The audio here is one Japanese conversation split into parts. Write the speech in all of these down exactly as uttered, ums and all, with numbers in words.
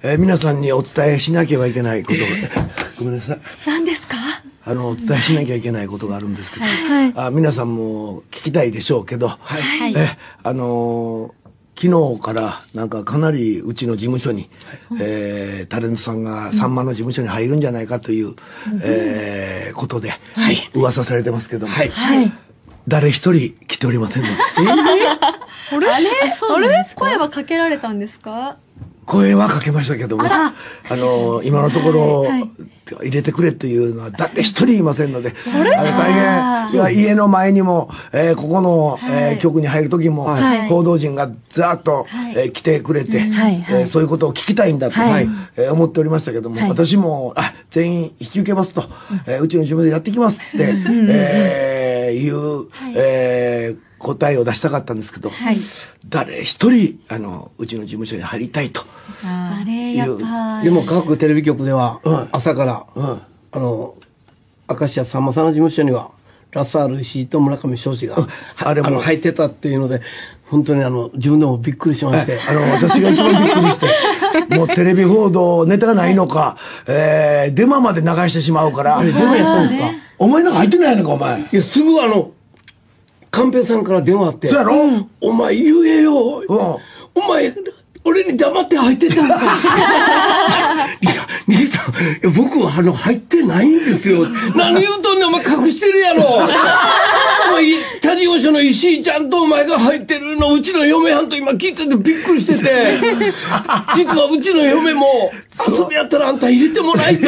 えー、皆さんにお伝えしなければいけないことがごめんなさい。 何ですか？ あのお伝えしなきゃいけないことがあるんですけど、はい、あ皆さんも聞きたいでしょうけど、はい、えあのー、昨日からなんかかなりうちの事務所に、はい、えー、タレントさんがさんまの事務所に入るんじゃないかという、うん、えー、ことで、はい、噂されてますけども、はいはい、誰一人来ておりませんので。えー、 あれあれ声はかけられたんですか？ 声はかけましたけども、あの今のところ、はい、入れてくれというのは誰一人いませんので、あの大変家の前にも、えー、ここの、はい、えー、局に入る時も、はい、報道陣がずっと、はい、えー、来てくれて、はい、えー、そういうことを聞きたいんだと、はい、えー、思っておりましたけども、はい、私もあ全員引き受けますと、えー、うちの事務所でやってきますって、えー、いう、はい、えー答えを出したかったんですけど、はい、誰一人あのうちの事務所に入りたいという。 でも各テレビ局では、うん、朝から、うん、あの明石家さんまさんの事務所にはラサール石井と村上庄司が、うん、あれも入ってたっていうので本当にあの自分でもびっくりしまして、 あの私が一番びっくりしてもうテレビ報道ネタがないのか、はい、えー、デマまで流してしまうから。 あれデマやったんですか？ お前なんか入ってないのかお前。 いやすぐあの寛平さんから電話あって、 そうやろ、うん、 お前言えよ、うん、お前俺に黙って入ってたんか。いや兄さん、いや僕はあの入ってないんですよ。何言うとんねんお前隠してるやろ。他事務所の石井ちゃんとお前が入ってるのうちの嫁はんと今聞いててびっくりしてて、実はうちの嫁も遊びやったらあんた入れてもないと。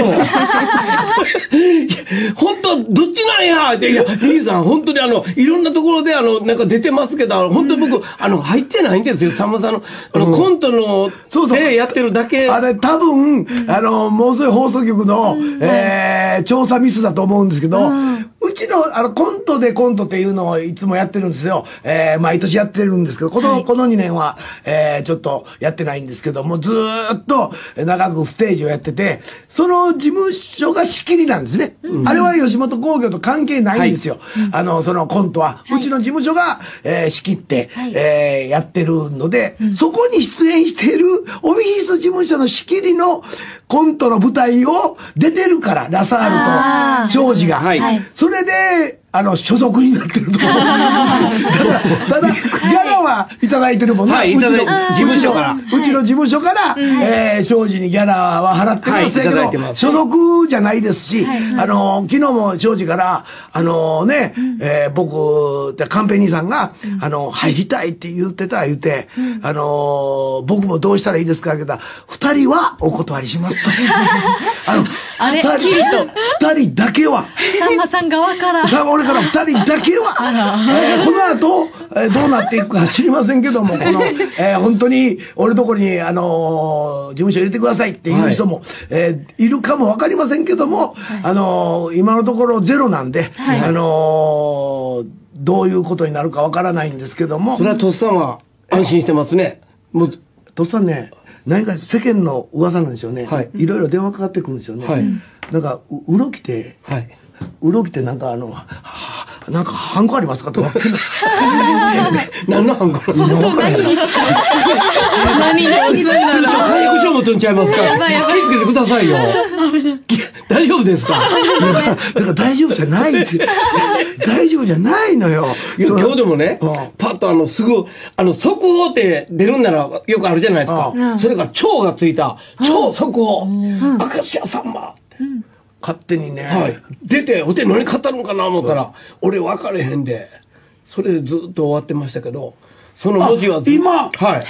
本当はどっちなんやって、いや兄さん本当にあのいろんなところであのなんか出てますけど、本当に僕あの入ってないんですよ。さんまさんのあの、うん、コントのでやってるだけ。 あれ多分あのもうすぐ放送局の、うん、えー、調査ミスだと思うんですけど、うん、うちのあのコントでコントっていうのをいつもやってるんですよ。えー、毎年やってるんですけど、この、はい、このにねんは、えー、ちょっとやってないんですけども、ずーっと長くステージをやってて、その事務所が仕切りなんですね。うん、あれは吉本興業と関係ないんですよ。はい、あの、そのコントは。はい、うちの事務所が、えー、仕切って、はい、えー、やってるので、うん、そこに出演しているオフィス事務所の仕切りのコントの舞台を出てるから、ラサールと庄司が。はい、それで、あの、所属になってると思う。ただ、ただ、ギャラはいただいてるもんね。はい、うちの、事務所から。うちの事務所から、えー、庄司にギャラは払ってますけど、所属じゃないですし、あの、昨日も庄司から、あのね、えー、僕、カンペ兄さんが、あの、入りたいって言ってた言って、あの、僕もどうしたらいいですかって言ったら、二人はお断りしますと。あの、二人、二人だけは。 さんまさん側から。 俺から二人だけは、えー、この後、えー、どうなっていくか知りませんけども、この、えー、本当に俺のところに、あのー、事務所入れてくださいっていう人も、はい、えー、いるかもわかりませんけども、はい、あのー、今のところゼロなんで、はい、あのー、どういうことになるかわからないんですけども。 それはとっさんは安心してますね。 もう、とっさんね、何か世間の噂なんですよね。はい。いろいろ電話かかってくるんですよね。はい。なんか、う、うろきて、はい。うろきってなんかあの、はあ、なんかハンコありますかとか。 何のハンコなの？ 何に何に押すんだろう。 通常解約書も取んちゃいますから。気をつけてくださいよ。大丈夫ですか？ だから大丈夫じゃないって。大丈夫じゃないのよ。 今日でもね、パッとあのすぐ、あの速報って出るんならよくあるじゃないですか。それが超がついた、超速報。明石家さんま。 勝手にね、 はい、出て、お手何買ったのかな思ったら、うん、俺分かれへんで、それでずっと終わってましたけど、その文字は今、はい、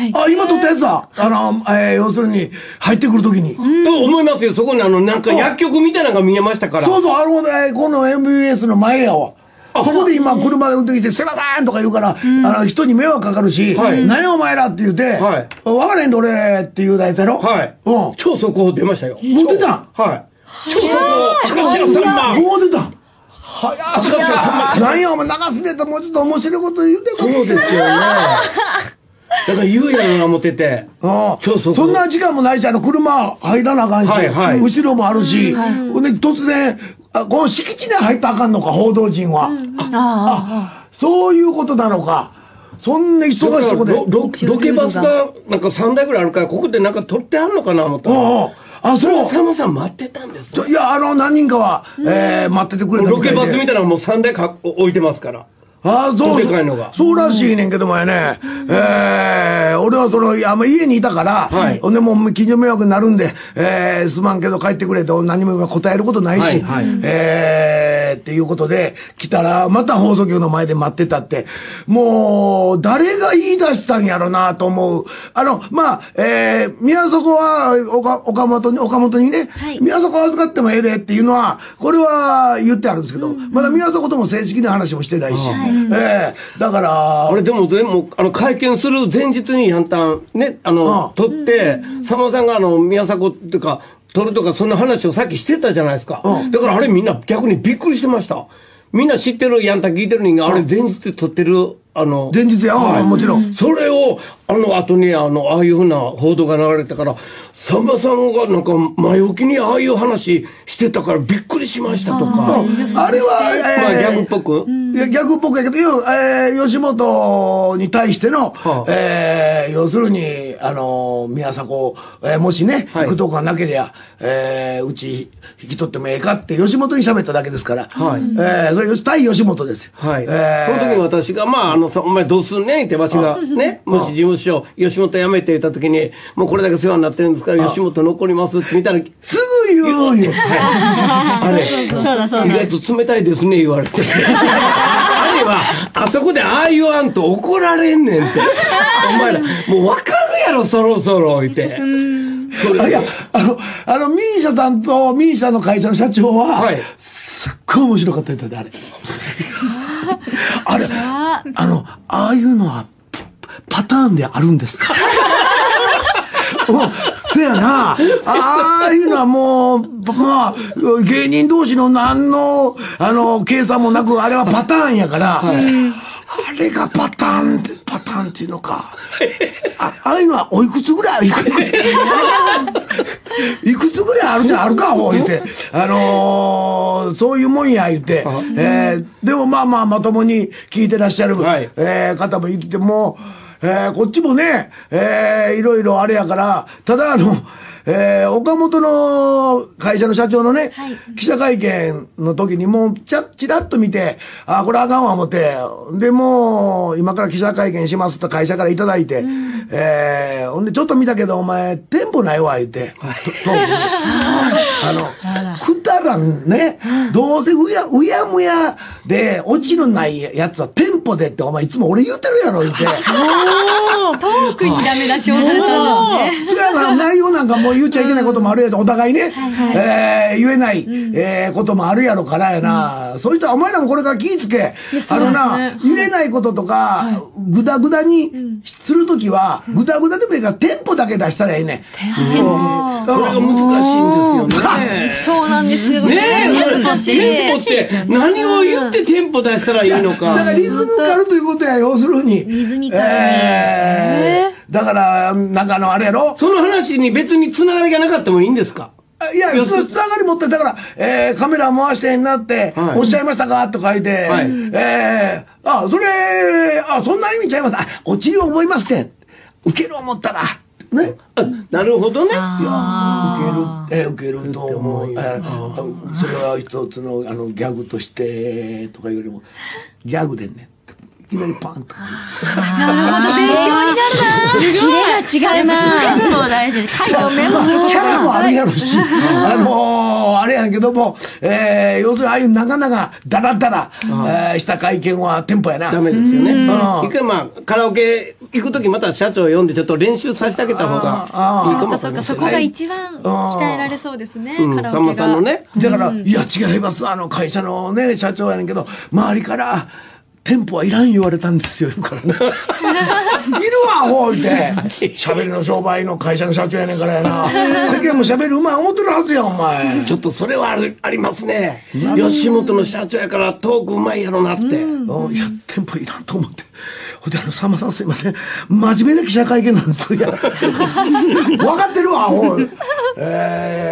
あ、今撮ったやつだ。あの、えー、要するに、入ってくるときに。 と思いますよ。そこにあの、なんか薬局みたいなのが見えましたから。 そうそう、あのね、この エムビーエス の前やわ。そこで今、車で運転して、すいませんとか言うから、うん、あの、人に迷惑かかるし、はい、何お前らって言って、はい、分からへんで俺っていうやつやろ。 はい。うん。超速報出ましたよ。 持ってた？ はい。超速報、明石家さんま。 もう出た。早い。明石家さんま。何やお前長すぎてもうちょっと面白いこと言うてそうですよね。だから言うやろな思ってて。 ああ。そんな時間もないし、あの車入らなあかんし、はいはい、後ろもあるし、はい、で突然、あ、この敷地内入ったらあかんのか、報道陣は。うん、ああ、そういうことなのか。 そんな忙しいとこで。 ロロロケバスがなんかさんだいぐらいあるから、ここでなんか撮ってあんのかな思ったら。 ああ、あ、そう。 さんまさん待ってたんです。 いや、あの、何人かは、えー、待っててくれたみたいで。 ロケバスみたいなのもうさんだいか置いてますから。 ああ、そう。 でかいのが。 そうらしいねんけどもやね。えー、俺はその、あんま家にいたから、はい、ほんでもう近所迷惑になるんで、えー、すまんけど帰ってくれと何も答えることないし、はいはい、えー、っていうことで来たら、また放送局の前で待ってたって、もう、誰が言い出したんやろなと思う。あの、まあ、えー、宮底は、岡、岡本に、岡本にね、はい、宮底預かってもええでっていうのは、これは言ってあるんですけど、うん、まだ宮底とも正式な話もしてないし、はい、ええー、だから。 あれでも、でも、あの、会見する前日にやんたん、ね、あの、撮って、さんまさんがあの、宮迫っていうか、撮るとか、そんな話をさっきしてたじゃないですか。だからあれみんな逆にびっくりしてました。みんな知ってる、やんた聞いてる人間、あれ前日撮ってる、あの。 前日や、はい、もちろん。 それを、あの後に、あの、ああいうふうな報道が流れたから、さんまさんがなんか前置きにああいう話してたからびっくりしましたとか。 あれは、 えー、まあギャグっぽく、 いや、ギャグっぽくやけど、えー、吉本に対しての、はあ、えー、要するに、あの、宮迫、えー、もしね、はい、行くとこがなければ、えー、うち引き取ってもええかって吉本に喋っただけですから、はい、えー、それ対吉本ですよ。 はい。えー、その時に私が、まあ、あの、お前どうすんねんってわしがね、もし事務所、吉本辞めていた時に、もうこれだけ世話になってるんですから、吉本残りますって見たら、 すぐ言うよ。 あれ、意外と冷たいですね、言われて。あれは、あそこでああ言わんと怒られんねんって。お前ら、もう分かるやろ、そろそろ、言って。 それいや、あの、あの、ミーシャさんとミーシャの会社の社長は、はい、すっごい面白かった人で、あれ。あれ、あの、ああいうのは、パターンであるんですか？うん、そやな。ああいうのはもう、まあ、芸人同士の何の、あの、計算もなく、あれはパターンやから、はい、あれがパターンって、パターンっていうのか。あ、ああいうのはおいくつぐらいいくついくつぐらいあるじゃん、あるか、ほう言って。あのー、そういうもんや、言って。えー、でもまあまあ、まともに聞いてらっしゃる、はい、えー、方もいても、えー、こっちもね、えー、いろいろあれやから、ただあの、えー、岡本の会社の社長のね、はい、記者会見の時にもうちゃちらっと見て、あ、これあかんわ思って、で、もう今から記者会見しますと会社からいただいて、うん、えー、ほんでちょっと見たけどお前テンポないわ言って、はい、とあの、くだらんね、どうせうや、うやむやでオチのないやつはテンポでってお前いつも俺言ってるやろ言って。 トークにダメ出しをされたんですね。 それは内容なんかもう言っちゃいけないこともあるやろ、お互いね、えー、言えない、うん、えー、こともあるやろからやな、うん、そういったらお前らもこれから気ぃつけ、あのな、ね、言えないこととか、はい、ぐだぐだにするときは、ぐだぐだでもいいからテンポだけ出したらいいね。 テンポ。それが難しいんですよね。 そうなんですよね。ねえ、テンポって何を言ってテンポ出したらいいのか。 だからリズムカルということや、要するに。 リズミカル。 えー、だから、なんかあの、あれやろ、 その話に別につながりがなかったもいいんですか？ いや、つながり持って、だから、えー、カメラ回してんなって、はい、おっしゃいましたかと書いて、はい、えー、あ、それ、あ、そんな意味ちゃいます。あ、オチに思いまして、受ける思ったら、ね。 なるほどね。いや、受ける、えー、受けると思う。えー、それは一つの、あの、ギャグとして、とかよりも、ギャグでね。いきなりパンと。 なるほど、勉強になるな。 キレが違うな。全部も大事です。 書いてメモすることキャラもあるやろし、あのー、あれやんけども、えー、要するにああいう長々、ダラダラ、えー、した会見はテンポやな。 ダメですよね。一回まあ、カラオケ行くときまた社長呼んでちょっと練習させてあげた方がいいかもしれない。 そこが一番鍛えられそうですね、カラオケが。 さんまさんのね。 だから、いや違います。あの、会社のね、社長やねんけど、周りから、テンポはいらん言われたんですよ、言うからね。いるわ、ほういて。喋りの商売の会社の社長やねんからやな。世間も喋るうまい思ってるはずや、お前。 ちょっとそれはあるありますね。吉本の社長やからトークうまいやろなって。 うん、いや、テンポいらんと思って。ほんで、あの、さんまさんすいません。真面目な記者会見なんですよ。いや、分かってるわ、ほう。え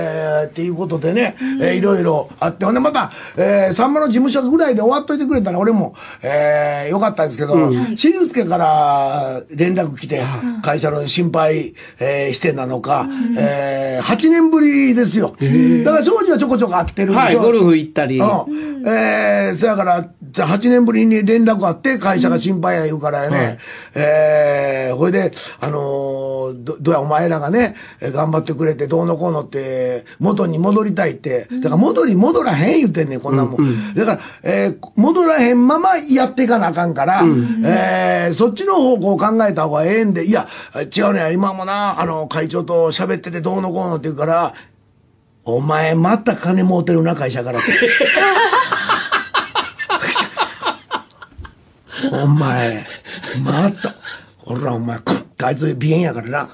ー、っていうことでね、えー、いろいろあって、ほんでまた、えー、さんまの事務所ぐらいで終わっといてくれたら俺も、えー、よかったんですけど、しんすけから連絡来て、会社の心配、えー、してなのか、えー、はちねんぶりですよ。だから庄司はちょこちょこ会ってるんですよ。 はい、ゴルフ行ったり。 うん、えー、そやから、じゃあはちねんぶりに連絡あって、会社が心配や言うからやね、うん、えー、ほいで、あのー、ど、どうやお前らがね、頑張ってくれて、どうのこうのって、元に戻りたいって、だから戻り戻らへん言ってんねん、こんなもん。うんうん、だから、えー、戻らへんままやっていかなあかんから、うん、えー、そっちの方向を考えた方がええんで、いや、違うね、今もな、あの、会長と喋っててどうのこうのって言うから、お前また金儲てるな、会社からって。お前、また、ほら、お前、あいつ鼻炎やからな。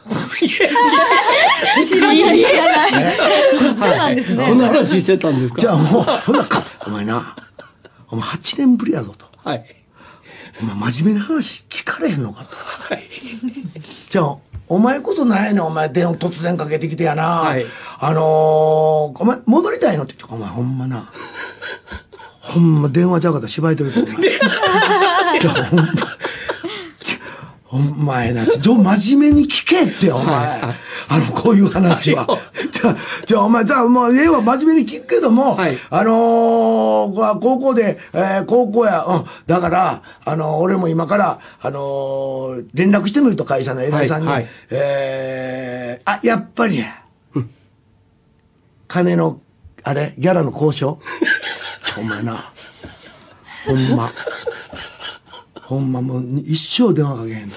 知らない、知らない。そうなんですね。 そんな話してたんですか。 じゃあもう、ほら、お前な、お前はちねんぶりやぞと。 はい。 お前真面目な話聞かれへんのかと。はい。じゃあ、お前こそなんやねん、お前電話突然かけてきてやな。はい。あのー、お前戻りたいのって言って、お前ほんまな。ほんま電話ちゃうかったら芝居とると思う。じゃあほんま。お前な、ちょ、真面目に聞けって、お前。はいはい、あの、こういう話は。じゃあ、じゃあ、お前、じゃあ、もう、ええわ、真面目に聞くけども、はい、あのー、高校で、えー、高校や、うん、だから、あのー、俺も今から、あのー、連絡してみると、会社の偉いさんに、はいはい、えー、あ、やっぱり、うん、金の、あれ、ギャラの交渉ちょ、お前な、ほんま。ほんまもう一生電話かけへんの。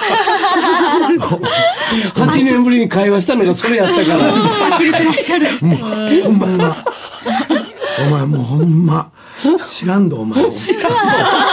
はちねんぶりに会話したのがそれやったから。 いらっしゃる。 もうほんま。お前もうほんま。知らんど、お前。知らんど。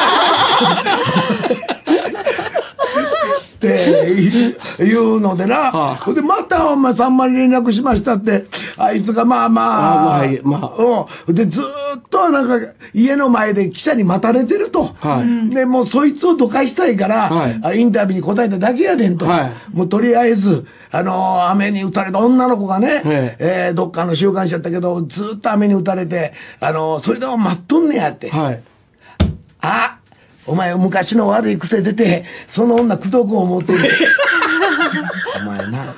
っていうのでな。はあ、で、またお前さんまに連絡しましたって、あいつがまあまあ、あまあ、うん。で、ずーっとなんか家の前で記者に待たれてると。はい、で、もうそいつをどかしたいから、はい、インタビューに答えただけやねんと。はい、もうとりあえず、あのー、雨に打たれた女の子がね、はい、えー、どっかの週刊誌やったけど、ずーっと雨に打たれて、あのー、それでも待っとんねやって。はい、あお前昔の悪い癖出て、その女口説く思ってる。お前な。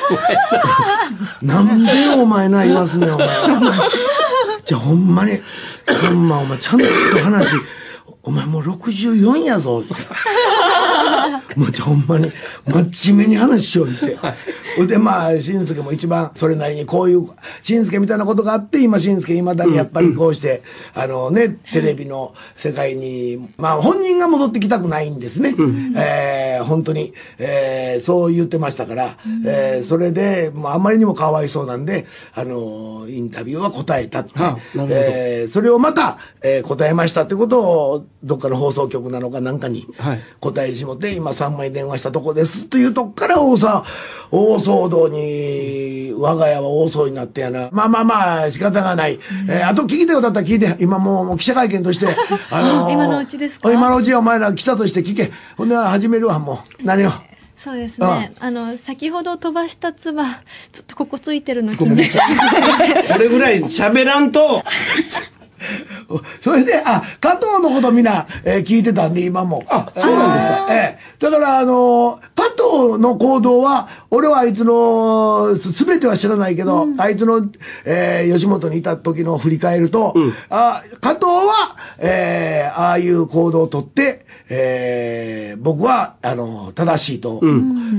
なんでお前な言わすねん、お前。じゃあほんまに、ほんまお前ちゃんと話、お前もうろくじゅうよんやぞって。もうほんまに真面目に話しようって。でまあしんすけも一番それなりにこういうしんすけみたいなことがあって今しんすけいまだにやっぱりこうして、うん、あのねテレビの世界にまあ本人が戻ってきたくないんですね、うん、えー、本当に、えー、そう言ってましたから、うん、えー、それで、まあ、あんまりにもかわいそうなんであのインタビューは答えたって、はあ、えー、それをまた、えー、答えましたってことをどっかの放送局なのかなんかに答えしもて今さんまい電話したとこですというとこから大騒大騒動に我が家は大騒ぎになってやなまあまあまあ仕方がない、うん、えー、あと聞いてよだったら聞いて今もうもう記者会見としてあのー、今のうちですか今のうちはお前ら記者として聞けほんで始めるわもう何をそうですね。あの、先ほど飛ばした唾、ちょっとここついてるの気になって。 これぐらい喋らんと。 それで、あ、加藤のことみんな、えー、聞いてたんで、今も。 あ、そうなんですか。 えー、だから、あのー、加藤の行動は、俺はあいつの、すべては知らないけど、うん、あいつの、えー、吉本にいた時の振り返ると、うん、あ、加藤は、えー、ああいう行動をとって、えー、僕は、あの、正しいと、うん、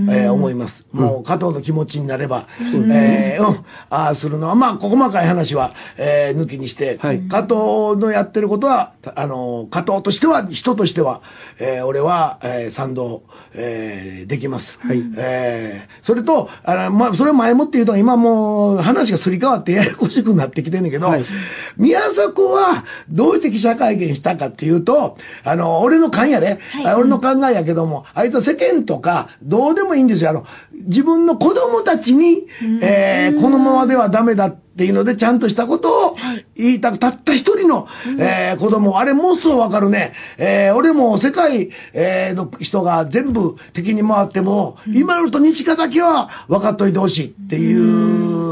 えー、思います。うん、もう、加藤の気持ちになれば、うん、えー、うん、ああするのは、まあ、細かい話は、えー、抜きにして、はい、加藤のやってることは、あの、加藤としては、人としては、えー、俺は、えー、賛同、えー、できます。はい、えー、それと、あの、まあ、それを前もって言うと、今もう話がすり替わってややこしくなってきてんねんけど、はい、宮迫は、どうして記者会見したかっていうと、あの、俺の勘やで、はい、俺の考えやけども、あいつは世間とか、どうでもいいんですよ。あの、自分の子供たちに、えー、このままではダメだっていうので、ちゃんとしたことを言いたく、たった一人の、えー、子供、あれもうそうわかるね。えー、俺も世界、えー、の人が全部敵に回っても、今のと西川だけは分かっといてほしいっていう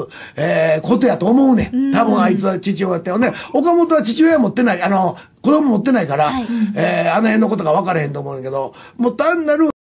いう、えー、ことやと思うねん。多分あいつは父親ってね、岡本は父親持ってない、あの、子供持ってないから、はい、えー、あの辺のことが分からへんと思うんだけど、もう単なる